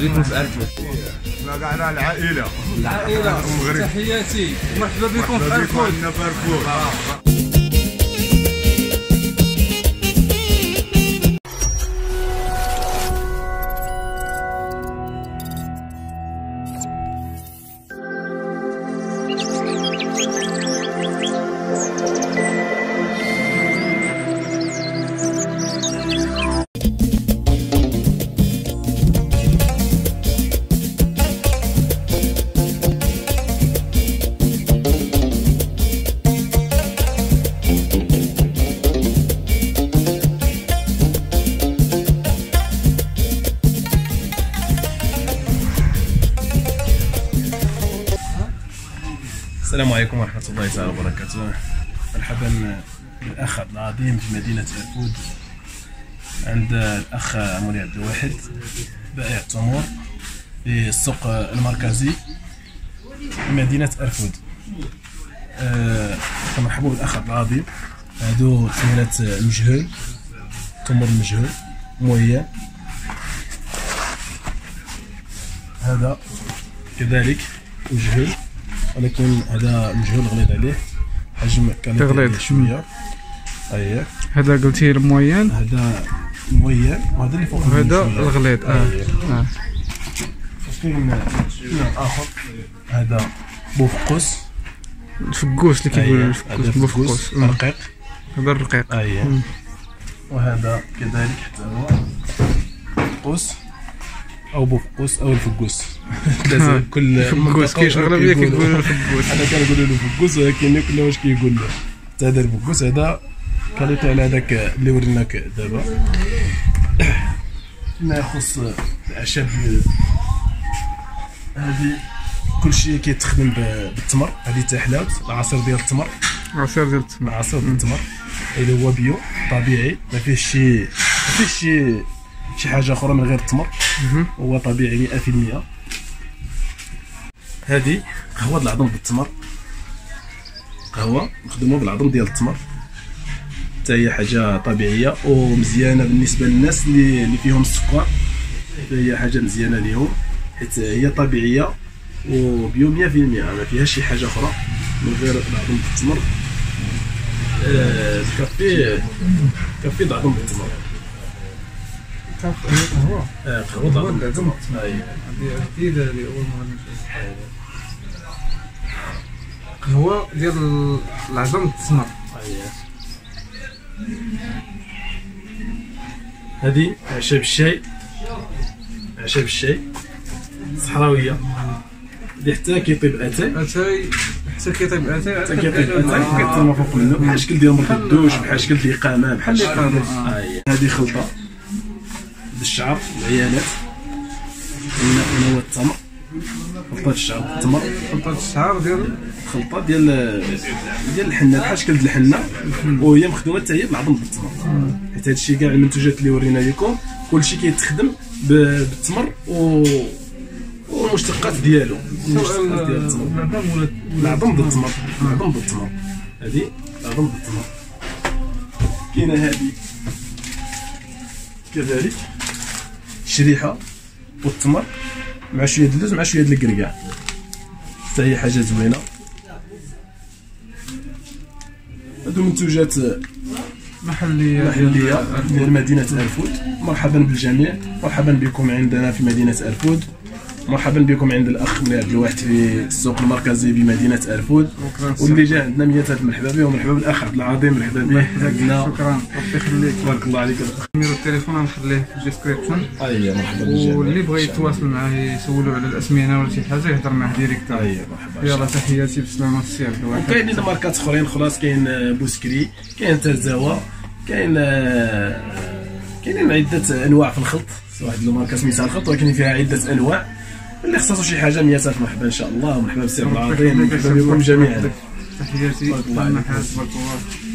بكم في أرفود. كاع العائله تحياتي مرحبا بكم في أرفود. السلام عليكم ورحمة الله تعالى وبركاته. مرحبا بالأخ عبد العظيم في مدينة أرفود عند الأخ مولي عبد الواحد بائع التمور في السوق المركزي في مدينة أرفود. مرحبا بالأخ عبد العظيم. هادو تمرات مجهول، تمر مجهول مويان. هذا كذلك مجهول، ولكن هذا مجهول غليظ عليه، حجم تغليظ شويه. اييه هذا قلتي المويان، هذا المويان وهذا اللي فوق وهذا الغليظ. كاين اخر هذا بوفقوس، الفقوس اللي كيقولوا الفقوس، بوفقوس رقيق. هذا الرقيق. اييه وهذا كذلك حتى هو فقوس او بوفقوس او الفقوس. كل فقوس اغلبيه كيقولوا الفقوس. انا كنقول له فقوس، ولكن كل واش كيقول له. حتى هذا الفقوس هذا كاليتي على هذاك اللي وريناك دابا. فيما يخص الاعشاب هذه كلشي كيتخدم بالتمر. هذه تا حلاوت العصير ديال التمر، عصير ديال التمر، عصير ديال التمر اللي هو بيو طبيعي، ما فيهش شي حاجه اخرى من غير التمر، هو طبيعي 100%. هذه قهوه العظم بالتمر، قهوه مخدومه بالعظم ديال التمر، حتى هي حاجه طبيعيه ومزيانه بالنسبه للناس اللي فيهم السكر. هي حاجه مزيانه ليهم حيت هي طبيعيه وبيو 100%، ما فيهاش شي حاجه اخرى من غير العظم بالتمر. كافي العظم بالتمر، قهوه العظم بالتمر. هذه جديده اللي اول مره نشوف. قهوه ديال العظم بالتمر. هذه اعشاب الشاي، اعشاب الشاي صحراويه اللي حتى كيطيب اتاي، حتى كيطيب اتاي، كيطيب فوق منه بحال الشكل ديال مرد الدوش، بحال الشكل ديال القمام، بحال القمام. هذه خلطه بالشعر العيالات، هنا هو التمر، خلطه الشعر بالتمر، خلطه ديال الحنه بحال الشكل ديال الحنه، وهي مخدومه حتى هي بالعظم بالتمر. حيت هادشي كاع المنتوجات اللي ورينا لكم كلشي كيتخدم بالتمر والمشتقات ديالو، المشتقات ديال التمر، العظم ديال التمر، العظم ديال التمر. هذه العظم ديال التمر. كاينه هذه كذلك الشريحه والتمر مع شويه د اللوز مع شويه د الكركاع، حتى هي حاجه زوينه. هادو منتوجات محليه ديال مدينه أرفود. مرحبا بالجميع، مرحبا بكم عندنا في مدينه أرفود، مرحبا بكم عند الاخ مولي عبد الواحد في السوق المركزي بمدينه أرفود. واللي جا عندنا 100 الف مرحبا به، ومرحبا بالاخ عبد العظيم، مرحبا به. شكرا، ربي يخليك، بارك الله عليك. نميرو التليفون غنخليه في الديسكريبشن. مرحبا بالجميع، واللي بغى يتواصل معاه يسولوا على الاسمنه ولا شي حاجه يهضر معاه ديريكت. مرحبا. يلا تحياتي بالسلامه السي عبد الواحد. وكاينين ماركات اخرين خلاص، كاين بوسكري، كاين ترزاوه، كاينين عده انواع في الخلط. واحد الماركه سميتها الخلط، ولكن فيها عده انواع. اللي خصاتو شي حاجه 100 الف مرحبا ان شاء الله، ومرحبا بالسي عبد العظيم، مرحبا بكم جميعا. تحياتي، الله يحفظك.